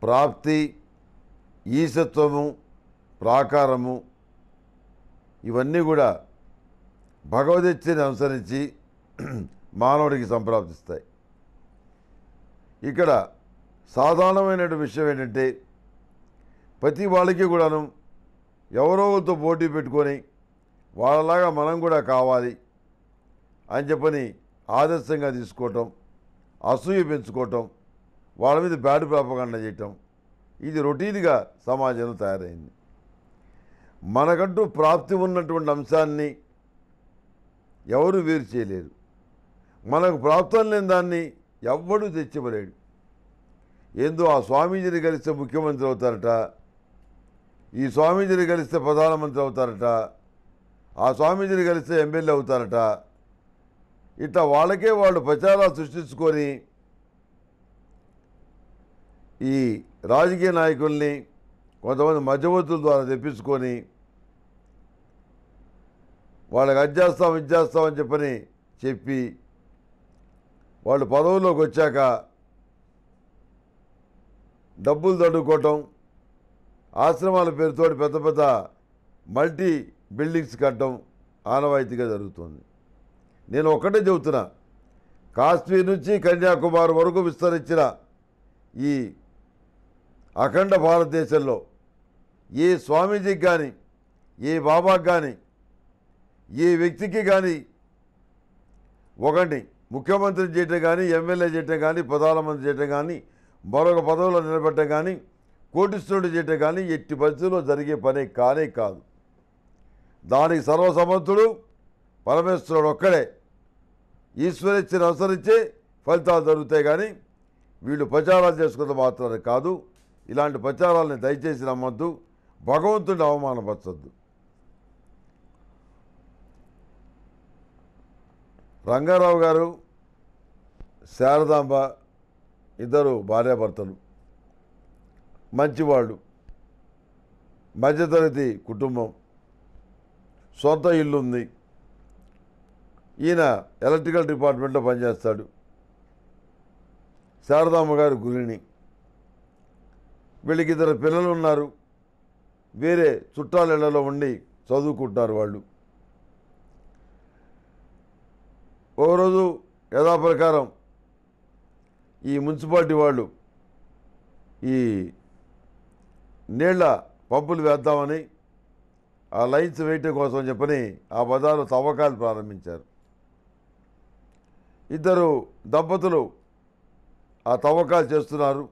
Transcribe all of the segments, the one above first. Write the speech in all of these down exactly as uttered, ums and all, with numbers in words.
ప్రాప్తి, ఈశత్వము, ప్రాకారము ఇవన్నీ కూడా భగవదీచ్ఛని అనుసరించి మానవుడికి సంప్రాప్తిస్తాయి. ఇక్కడ సాధారణమైన విషయం ఏంటంటే ప్రతి వాళ్ళకి కూడాను ఎవరోతో పోటీ పెట్టుకొని వాళ్ళలాగా మనం కూడా కావాలి అని చెప్పని ఆదర్శంగా తీసుకోవటం, అసూయ పెంచుకోవటం, వాళ్ళ మీద బ్యాడ్ ప్రాపగండా చేయటం ఇది రొటీన్గా సమాజంలో తయారైంది. మనకంటూ ప్రాప్తి ఉన్నటువంటి అంశాన్ని ఎవరు వేరు చేయలేరు. మనకు ప్రాప్తం లేని దాన్ని ఎవ్వడూ తెచ్చివ్వలేడు. ఏందో ఆ స్వామీజీని కలిస్తే ముఖ్యమంత్రి అవుతారట, ఈ స్వామీజీని కలిస్తే ప్రధానమంత్రి అవుతారట, ఆ స్వామీజీని కలిస్తే ఎమ్మెల్యే అవుతారట. ఇట్లా వాళ్ళకే వాళ్ళు ప్రచారాలు సృష్టించుకొని ఈ రాజకీయ నాయకుల్ని కొంతమంది మధ్యవర్తుల ద్వారా తెప్పించుకొని వాళ్ళకి అది చేస్తాం ఇది చేస్తామని చెప్పని చెప్పి వాళ్ళు పదవుల్లోకి వచ్చాక డబ్బులు తడుకోవటం, ఆశ్రమాల పేరుతో పెద్ద పెద్ద మల్టీ బిల్డింగ్స్ కట్టడం ఆనవాయితీగా జరుగుతుంది. నేను ఒక్కటే చెబుతున్నా, కాశ్మీర్ నుంచి కన్యాకుమారి వరకు విస్తరించిన ఈ అఖండ భారతదేశంలో ఏ స్వామీజీకి కానీ, ఏ బాబాకి కానీ, ఏ వ్యక్తికి కానీ ఒకటి ముఖ్యమంత్రి చేయటం కానీ, ఎమ్మెల్యే చేయటం కానీ, ప్రధానమంత్రి చేయటం కానీ, మరొక పదవిలో నిలబెట్టడం కానీ, కోటీశ్వరుడు చేయటం కానీ ఎట్టి పరిస్థితుల్లో జరిగే పని కానే కాదు. దానికి సర్వసమర్థుడు పరమేశ్వరుడు ఒక్కడే. ఈశ్వరేచ్ఛను అనుసరించే ఫలితాలు జరుగుతాయి. కానీ వీళ్ళు ప్రచారాలు చేసుకున్న మాత్రమే కాదు. ఇలాంటి ప్రచారాలని దయచేసి నమ్మద్దు, భగవంతుడిని అవమానపరచద్దు. రంగారావు గారు, శారదాంబ ఇద్దరు భార్యాభర్తలు, మంచివాళ్ళు, మధ్యతరగతి కుటుంబం, సొంత ఇల్లు ఉంది. ఈయన ఎలక్ట్రికల్ డిపార్ట్మెంట్లో పనిచేస్తాడు. శారదాంబ గారు గృహిణి. వీళ్ళకి ఇద్దరు పిల్లలు ఉన్నారు. వేరే చుట్టాల ఇళ్లలో ఉండి చదువుకుంటున్నారు వాళ్ళు. ఓ రోజు యథాప్రకారం ఈ మున్సిపాలిటీ వాళ్ళు ఈ నీళ్ల పంపులు వేద్దామని ఆ లైన్స్ వేయటం కోసం చెప్పని ఆ బజారు తవ్వకాలు ప్రారంభించారు. ఇద్దరు దంపతులు ఆ తవ్వకాలు చేస్తున్నారు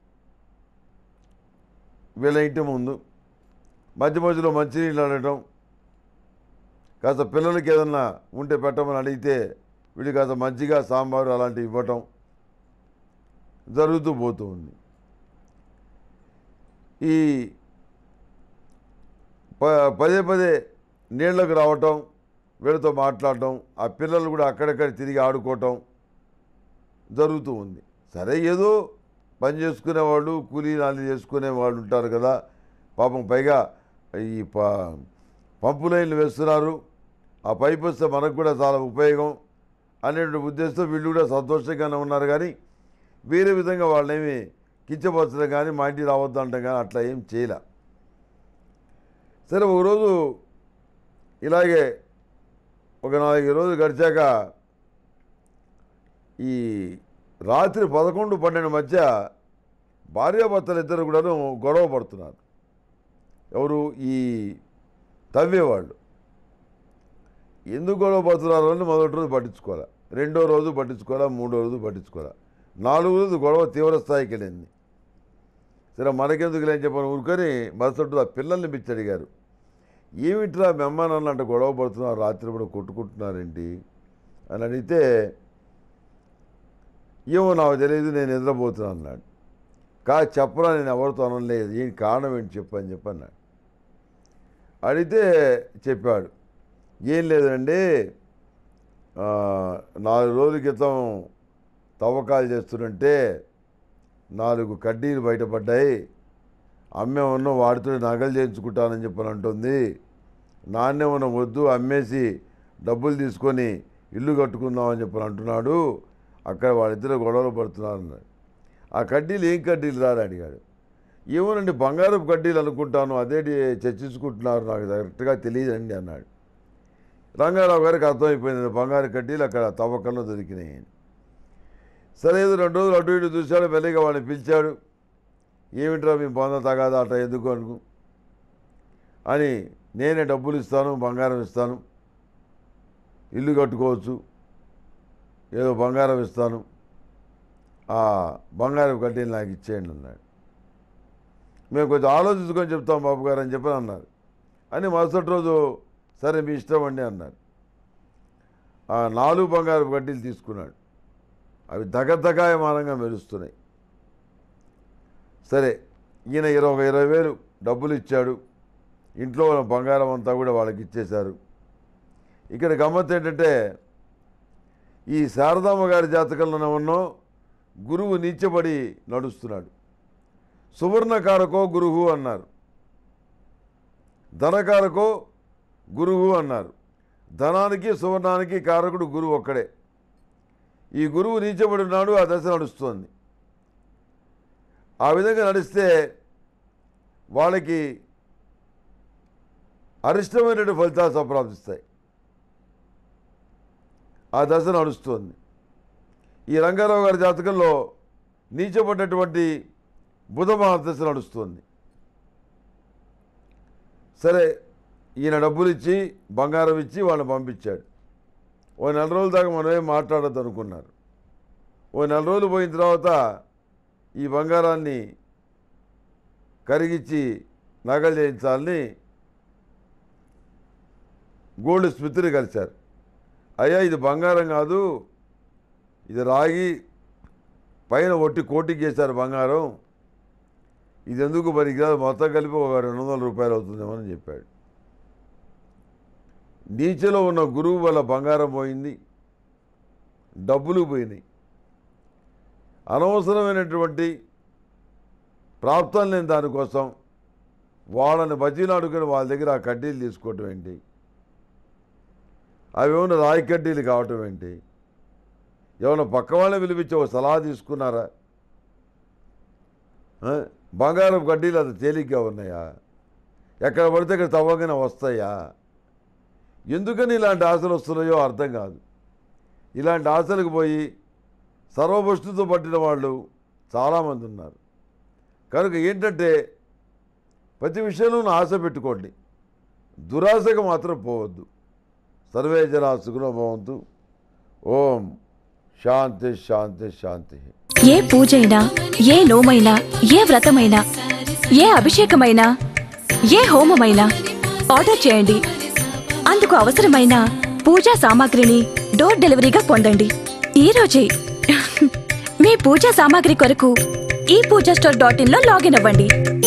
వీళ్ళ ఇంటి ముందు. మధ్య మధ్యలో మంచినీళ్ళు అడగటం, కాస్త పిల్లలకి ఏదన్నా ఉంటే పెట్టమని అడిగితే వీళ్ళు కాస్త మజ్జిగ, సాంబారు అలాంటివి ఇవ్వటం జరుగుతూ పోతూ ఉంది. ఈ ప పదే పదే నీళ్లకు రావటం, వీళ్ళతో మాట్లాడటం, ఆ పిల్లలు కూడా అక్కడక్కడ తిరిగి ఆడుకోవటం జరుగుతూ ఉంది. సరే, ఏదో పని చేసుకునేవాళ్ళు, కూలీ నాలి చేసుకునే వాళ్ళు ఉంటారు కదా పాపం. పైగా ఈ ప పంపు లైన్లు వేస్తున్నారు, ఆ పైపు వస్తే మనకు కూడా చాలా ఉపయోగం అనేటువంటి ఉద్దేశంతో వీళ్ళు కూడా సంతోషంగానే ఉన్నారు. కానీ వేరే విధంగా వాళ్ళేమి కించపరచడం కానీ, మా ఇంటికి రావద్దు అంటాం కానీ అట్లా ఏం చేయలే. సరే, ఒకరోజు ఇలాగే ఒక నాలుగు రోజులు గడిచాక ఈ రాత్రి పదకొండు పన్నెండు మధ్య భార్యాభర్తలు ఇద్దరు కూడాను గొడవ పడుతున్నారు. ఎవరు? ఈ తవ్వేవాళ్ళు. ఎందుకు గొడవ పడుతున్నారు అని మొదటి రోజు పట్టించుకోవాలి, రెండో రోజు పట్టించుకోవాలా, మూడో రోజు పట్టించుకోవాలా, నాలుగు రోజు గొడవ తీవ్ర స్థాయికి వెళ్ళింది. సరే, మనకెందుకు లేని చెప్పని ఊరుకొని మరుసటి ఆ పిల్లల్ని పిచ్చి అడిగారు. ఏమిట్రా మీ అమ్మ నాన్న అంటే గొడవ పడుతున్నారు, రాత్రి కూడా కొట్టుకుంటున్నారేంటి అని అడిగితే, ఏమో నాకు తెలియదు, నేను నిద్రపోతున్నాను అన్నాడు. కా చెప్పరా, నేను ఎవరితో అనలేదు, ఏం కారణం ఏంటి చెప్పు అని చెప్పి అన్నాడు. అడిగితే చెప్పాడు, ఏం లేదండి, నాలుగు రోజుల క్రితం తవ్వకాలు చేస్తుంటే నాలుగు కడ్డీలు బయటపడ్డాయి, అమ్మేమన్నా వాడితో నగలు చేయించుకుంటానని చెప్పని అంటుంది, నాన్నేమన్నా వద్దు అమ్మేసి డబ్బులు తీసుకొని ఇల్లు కట్టుకుందామని చెప్పని అంటున్నాడు, అక్కడ వాళ్ళిద్దరు గొడవలు పడుతున్నారు అన్నాడు. ఆ కడ్డీలు ఏం కడ్డీలు రాని అడిగాడు. ఏమోనండి బంగారపు కడ్డీలు అనుకుంటాను, అదేంటి చర్చించుకుంటున్నారు, నాకు కరెక్ట్గా తెలియదండి అన్నాడు. రంగారావు గారికి అర్థమైపోయింది బంగారు కడ్డీలు అక్కడ తవ్వకంలో దొరికినాయి. సరే ఏదో రెండు రోజులు అటు ఇటు చూశాడు, మెల్లిగా వాడిని పిలిచాడు. ఏమిట్రా మీ బొంద తగాదా అట ఎందుకు అనుకు అని, నేనే డబ్బులు ఇస్తాను, బంగారం ఇస్తాను, ఇల్లు కట్టుకోవచ్చు, ఏదో బంగారం ఇస్తాను, ఆ బంగారం కడ్డీలు నాకు ఇచ్చేయండి అన్నాడు. మేము కొంచెం ఆలోచించుకొని చెప్తాం బాబు గారు అని చెప్పి అన్నారు. అని మరుసటి రోజు సరే మీ ఇష్టం అండి అన్నారు. ఆ నాలుగు బంగారు కడ్డీలు తీసుకున్నాడు. అవి దగదగాయమానంగా మెరుస్తున్నాయి. సరే ఈయన ఇరవై ఇరవై వేలు డబ్బులు ఇచ్చాడు. ఇంట్లో ఉన్న బంగారం అంతా కూడా వాళ్ళకి ఇచ్చేశారు. ఇక్కడ గమ్మత్ ఏంటంటే ఈ శారదామ్మ గారి జాతకంలోనే ఉన్న గురువు నీచబడి నడుస్తున్నాడు. సువర్ణకారకో గురువు అన్నారు, ధనకారకో గురువు అన్నారు. ధనానికి సువర్ణానికి కారకుడు గురువు ఒక్కడే. ఈ గురువు నీచబడి ఉన్నాడు, ఆ దశ నడుస్తోంది. ఆ విధంగా నడిస్తే వాళ్ళకి అరిష్టమైనటువంటి ఫలితాలు సంప్రాప్తిస్తాయి. ఆ దశ నడుస్తోంది. ఈ రంగారావు గారి జాతకంలో నీచబడినటువంటి బుధ మహాదశ నడుస్తుంది. సరే ఈయన డబ్బులు ఇచ్చి బంగారం ఇచ్చి వాళ్ళని పంపించాడు. ఓ నెల రోజుల దాకా మనం ఏం మాట్లాడద్దు అనుకున్నారు. ఓ నెల రోజులు పోయిన తర్వాత ఈ బంగారాన్ని కరిగించి నగలు చేయించాలని గోల్డ్ స్మిత్ని కలిశారు. అయ్యా ఇది బంగారం కాదు, ఇది రాగి, పైన ఒట్టి కోటింగ్ చేశారు బంగారం, ఇది ఎందుకు పనికిరాదు, మొత్తం కలిపి ఒక రెండు వందల రూపాయలు అవుతుందేమో అని చెప్పాడు. నీచలో ఉన్న గురువు వల్ల బంగారం పోయింది, డబ్బులు పోయినాయి. అనవసరమైనటువంటి ప్రాప్తం లేని దానికోసం వాళ్ళని బజ్జీలు అడుగుని వాళ్ళ దగ్గర ఆ కడ్డీలు తీసుకోవటం ఏంటి, అవి ఏమైనా రాయి కడ్డీలు కావటం ఏంటి, ఏమైనా పక్క వాళ్ళని పిలిపించి ఒక సలహా తీసుకున్నారా? బంగారం కడ్డీలు అది తేలిగ్గా ఉన్నాయా? ఎక్కడ పడితే ఇక్కడ తవ్వగానే వస్తాయా? ఎందుకని ఇలాంటి ఆశలు వస్తున్నాయో అర్థం కాదు. ఇలాంటి ఆశలకు పోయి సర్వభ్రష్టుతో పట్టిన వాళ్ళు చాలామంది ఉన్నారు. కనుక ఏంటంటే ప్రతి విషయంలోనూ ఆశ పెట్టుకోండి, దురాశకు మాత్రం పోవద్దు. సర్వే జనా సుఖినో భవంతు. ఓం శాంతి శాంతి శాంతి. ఏ పూజైనా, ఏ నోమైనా, ఏ వ్రతమైనా, ఏ అభిషేకమైనా, ఏ హోమమైనా ఆర్డర్ చేయండి. అందుకు అవసరమైన పూజా సామాగ్రిని డోర్ డెలివరీగా పొందండి ఈ రోజే. మీ పూజా సామాగ్రి కొరకు ఈ పూజా స్టోర్ డాట్ ఇన్ లో లాగిన్ అవ్వండి.